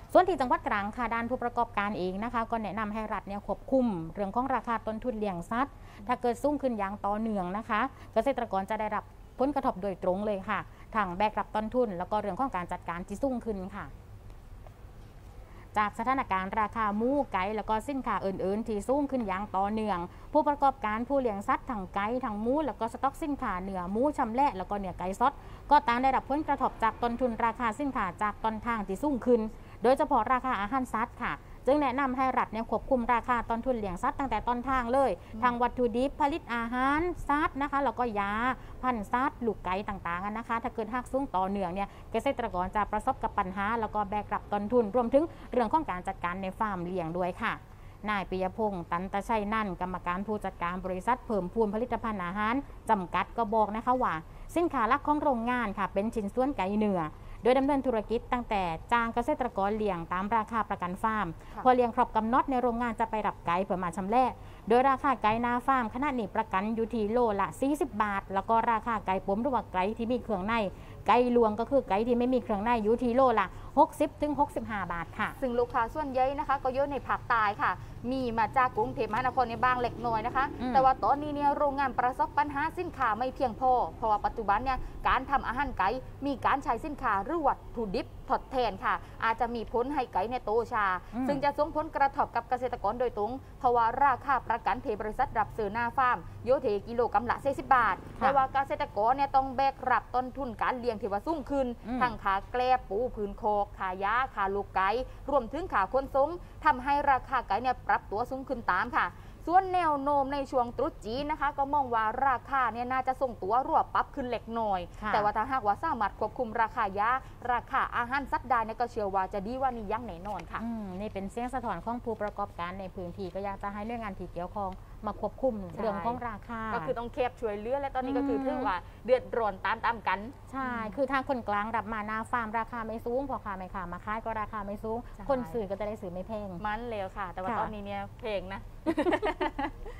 ส่วนที่จังหวัดตรังค่ะด้านผู้ประกอบการเองนะคะก็แนะนำให้รัฐเนี่ยควบคุมเรื่องของราคาต้นทุนเลี้ยงสัตว์ถ้าเกิดสูงขึ้นอย่างต่อเนื่องนะคะเกษตรกรจะได้รับผลกระทบโดยตรงเลยค่ะทางแบกรับต้นทุนแล้วก็เรื่องของการจัดการที่สูงขึ้นค่ะจากสถานการณ์ราคาหมูไก่แล้วก็สินค้าอื่นๆที่สูงขึ้นอย่างต่อเนื่องผู้ประกอบการผู้เลี้ยงสัตว์ทั้งไก่ทั้งหมูแล้วก็สต็อกสินค้าเนื้อหมูชำแหละแล้วก็เนื้อไก่สดก็ต่างได้รับผลกระทบจากต้นทุนราคาสินค้าจากต้นทางที่สูงขึ้นโดยเฉพาะราคาอาหารสัตว์ค่ะจึงแนะนำให้รัฐเนี่ยควบคุมราคาต้นทุนเลี้ยงสัตว์ตั้งแต่ต้นทางเลยทางวัตถุดิบผลิตอาหารสัตว์นะคะแล้วก็ยาพันธุ์สัตว์ลูกไก่ต่างๆนะคะถ้าเกิดหักสูงต่อเนื่องเนี่ยเกษตรกรจะประสบกับปัญหาแล้วก็แบกรับต้นทุนรวมถึงเรื่องของการจัดการในฟาร์มเลี้ยงด้วยค่ะนายปิยพงษ์ตันตชัยนั่นกรรมการผู้จัดการบริษัทเพิ่มพูนผลิตภัณฑ์อาหารจำกัดก็บอกนะคะว่าสินค้าหลักของโรงงานค่ะเป็นชิ้นส่วนไก่เนื้อโดยดำเนินธุรกิจตั้งแต่จ้างเกษตรกรเลี้ยงตามราคาประกันฟาร์มพอเลี้ยงครบกำหนดในโรงงานจะไปรับไก่เพื่อมาชำแหละโดยราคาไก่นาฟาร์มขณะนี้ประกันอยู่ที่โลละ40 บาทแล้วก็ราคาไก่ปมหรือว่าไก่ที่มีเครื่องในไก่ลวงก็คือไก่ที่ไม่มีเครื่องในอยู่ที่โลละ60 ถึง 65 บาทค่ะซึ่งลูกค้าส่วนใหญ่นะคะก็เยอะในภาคใต้ค่ะมีมาจากกรุงเทพมหานครในบางเล็กน้อยนะคะแต่ว่าตอนนี้เนี่ยโรงงานประสบปัญหาสินค้าไม่เพียงพอเพราะว่าปัจจุบันเนี่ยการทำอาหารไก่มีการใช้สินค้าหรือวัตถุดิบทดแทนค่ะอาจจะมีผลให้ไก่ในโตช้าซึ่งจะส่งผลกระทบกับเกษตรกรโดยตรงเพราะว่าราคาประกันเทบริษัทรับซื้อหน้าฟาร์มโยเทกิโลกรัมละ40 บาทแต่ว่าเกษตรกรเนี่ยต้องแบกรับต้นทุนการเลี้ยงที่ว่าสูงขึ้นทั้งขาแกลบปูพื้นโคกขายาขาลูกไก่รวมถึงขาคนทรงทำให้ราคาไก่เนี่ยปรับตัวสูงขึ้นตามค่ะส่วนแนวโน้มในช่วงตรุษจีนนะคะก็มองว่าราคาเนี่ยน่าจะส่งตัวรวบปรับขึ้นเล็กน้อยแต่ว่าถ้าหากว่าสามารถควบคุมราคายาราคาอาหารสัตว์ได้เนี่ยก็เชื่อว่าจะดีว่านี่ยั่งแน่นอนค่ะนี่เป็นเสียงสะท้อนของผู้ประกอบการในพื้นที่ก็อยากจะให้หน่วยงานที่เกี่ยวข้องมาควบคุมเรื่องของราคาก็คือต้องเคบช่วยเหลือและตอนนี้ก็คือถือว่าเดือดร้อนตามกันใช่คือทางคนกลางรับมาหน้าฟาร์มราคาไม่สูงพอค้าไม่ขามาขายก็ราคาไม่สูงคนซื้อก็จะได้ซื้อไม่แพงมันเลวค่ะแต่ว่าตอนนี้เนี่ยเพลงนะ